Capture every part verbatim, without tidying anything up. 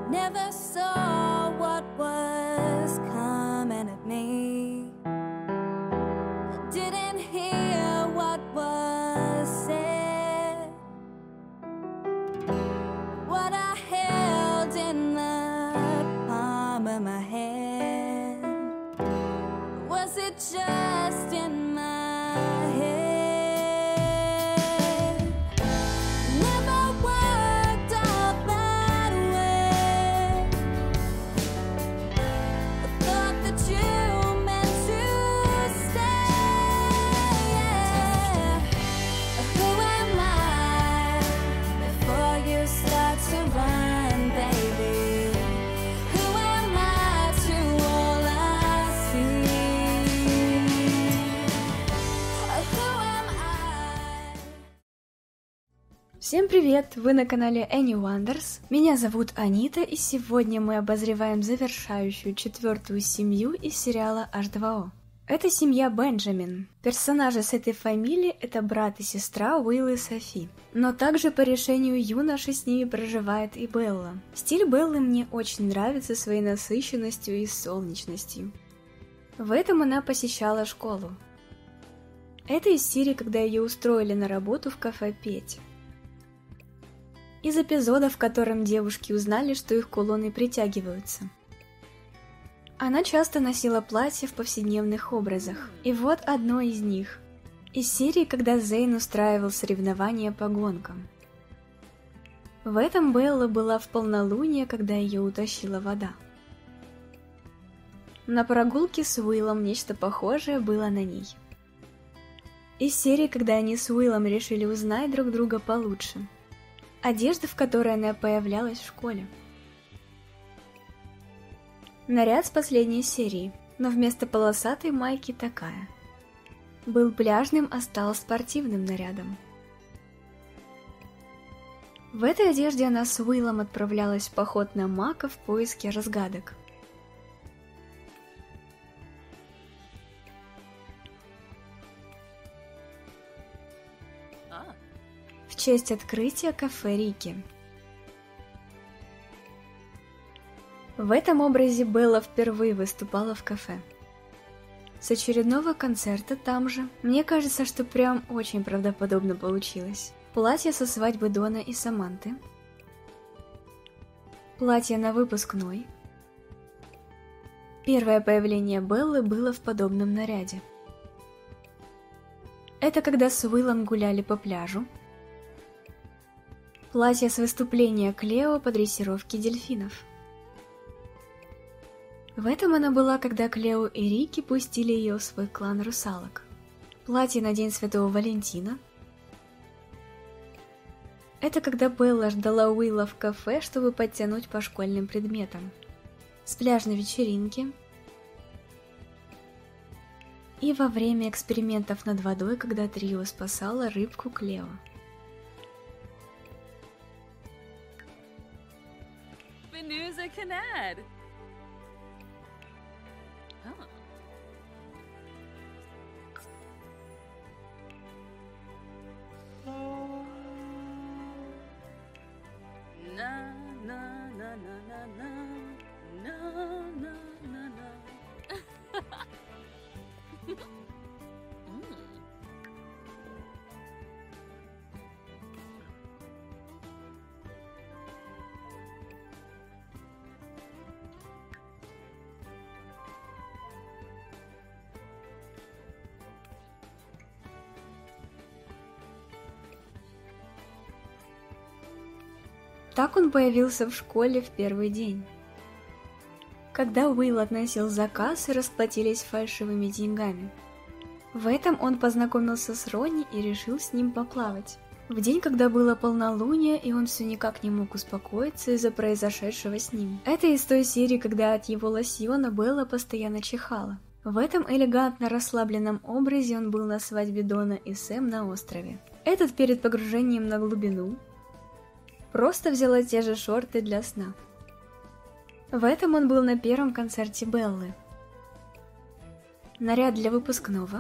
Never saw what was coming at me. Didn't hear what was said. What I held in the palm of my hand, was it just in my head? Never worked out that way. I thought that you meant to stay. Who am I before you start to run, baby? Who am I to all I see? Who am I? Всем привет! Вы на канале Any Wonders. Меня зовут Анита, и сегодня мы обозреваем завершающую четвертую семью из сериала эйч два о. Это семья Бенджамин. Персонажи с этой фамилией — это брат и сестра Уилл и Софи. Но также по решению юноши с ними проживает и Белла. Стиль Беллы мне очень нравится своей насыщенностью и солнечностью. В этом она посещала школу. Это из серии, когда ее устроили на работу в кафе петь. Из эпизода, в котором девушки узнали, что их кулоны притягиваются. Она часто носила платья в повседневных образах, и вот одно из них. Из серии, когда Зейн устраивал соревнования по гонкам. В этом Белла была в полнолуние, когда ее утащила вода. На прогулке с Уиллом нечто похожее было на ней. Из серии, когда они с Уиллом решили узнать друг друга получше. Одежда, в которой она появлялась в школе. Наряд с последней серии, но вместо полосатой майки такая. Был пляжным, а стал спортивным нарядом. В этой одежде она с Уиллом отправлялась в поход на Мака в поиске разгадок. В честь открытия кафе Рики. В этом образе Белла впервые выступала в кафе. С очередного концерта там же. Мне кажется, что прям очень правдоподобно получилось. Платье со свадьбы Дона и Саманты. Платье на выпускной. Первое появление Беллы было в подобном наряде. Это когда с Уиллом гуляли по пляжу. Платье с выступления Клео по дрессировке дельфинов. В этом она была, когда Клео и Рики пустили ее в свой клан русалок. Платье на День Святого Валентина. Это когда Белла ждала Уилла в кафе, чтобы подтянуть по школьным предметам. С пляжной вечеринки. И во время экспериментов над водой, когда трио спасало рыбку Клео. Benuza Kanad. Huh. Na na na na na na na na na na. Mm. Так он появился в школе в первый день. Когда Уилл относил заказ и расплатились фальшивыми деньгами. В этом он познакомился с Ронни и решил с ним поплавать. В день, когда было полнолуние, и он все никак не мог успокоиться из-за произошедшего с ним. Это из той серии, когда от его лосьона Белла постоянно чихала. В этом элегантно расслабленном образе он был на свадьбе Дона и Сэм на острове. Этот перед погружением на глубину. Просто взяла те же шорты для сна. В этом он был на первом концерте Беллы. Наряд для выпускного.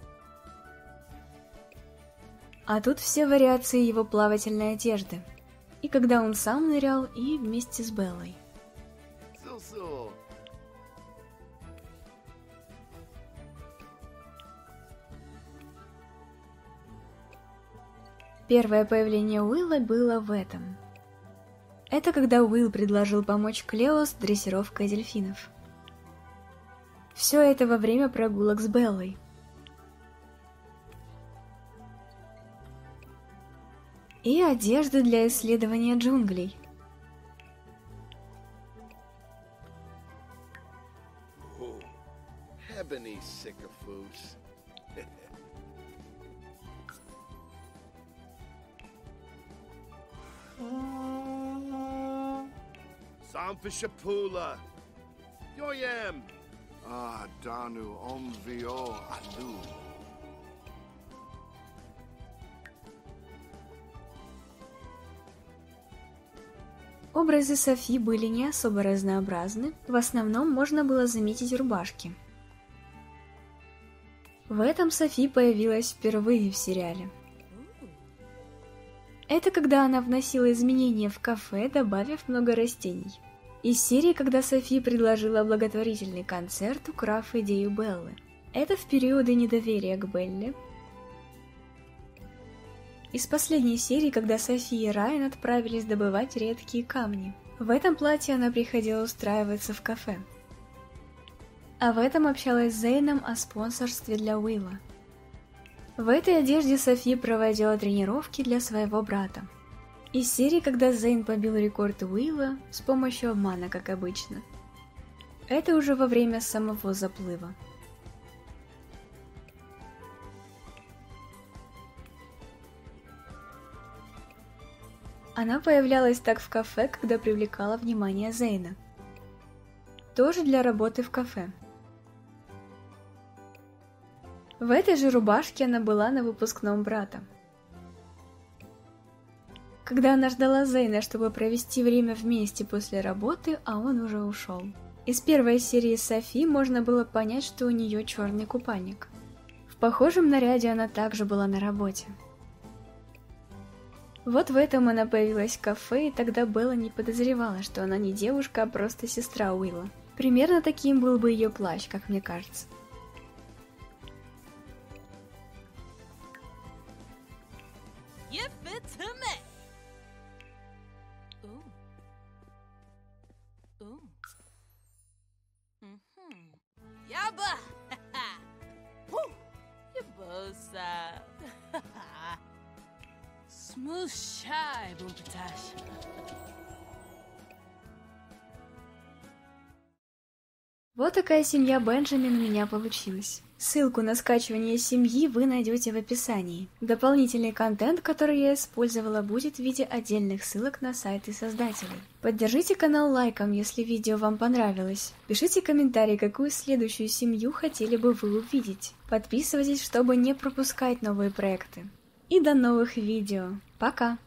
А тут все вариации его плавательной одежды. и когда он сам нырял, и вместе с Беллой. So-so. Первое появление Уилла было в этом. Это когда Уилл предложил помочь Клео с дрессировкой дельфинов. Все это во время прогулок с Беллой. И одежды для исследования джунглей. Oh, ebony sycophus. Sam for Shapula. Yoyam. Ah, Danu Omvio Alu. Образы Софи были не особо разнообразны, в основном можно было заметить рубашки. В этом Софи появилась впервые в сериале. Это когда она вносила изменения в кафе, добавив много растений. Из серии, когда Софи предложила благотворительный концерт, украв идею Беллы. Это в периоды недоверия к Белле. Из последней серии, когда Софи и Райан отправились добывать редкие камни. В этом платье она приходила устраиваться в кафе. А в этом общалась с Зейном о спонсорстве для Уилла. В этой одежде Софи проводила тренировки для своего брата. Из серии, когда Зейн побил рекорд Уилла с помощью обмана, как обычно. Это уже во время самого заплыва. Она появлялась так в кафе, когда привлекала внимание Зейна. Тоже для работы в кафе. В этой же рубашке она была на выпускном брата. Когда она ждала Зейна, чтобы провести время вместе после работы, а он уже ушел. Из первой серии Софи можно было понять, что у нее черный купальник. В похожем наряде она также была на работе. Вот в этом она появилась в кафе, и тогда Белла не подозревала, что она не девушка, а просто сестра Уилла. Примерно таким был бы ее плащ, как мне кажется. You fit to me. Ooh. Ooh. Mm-hmm. Yabba. Woo. You both uh smooth shy, Bumpatash. Вот такая семья Бенджамин у меня получилась. Ссылку на скачивание семьи вы найдете в описании. Дополнительный контент, который я использовала, будет в виде отдельных ссылок на сайты создателей. Поддержите канал лайком, если видео вам понравилось. Пишите комментарии, какую следующую семью хотели бы вы увидеть. Подписывайтесь, чтобы не пропускать новые проекты. И до новых видео. Пока!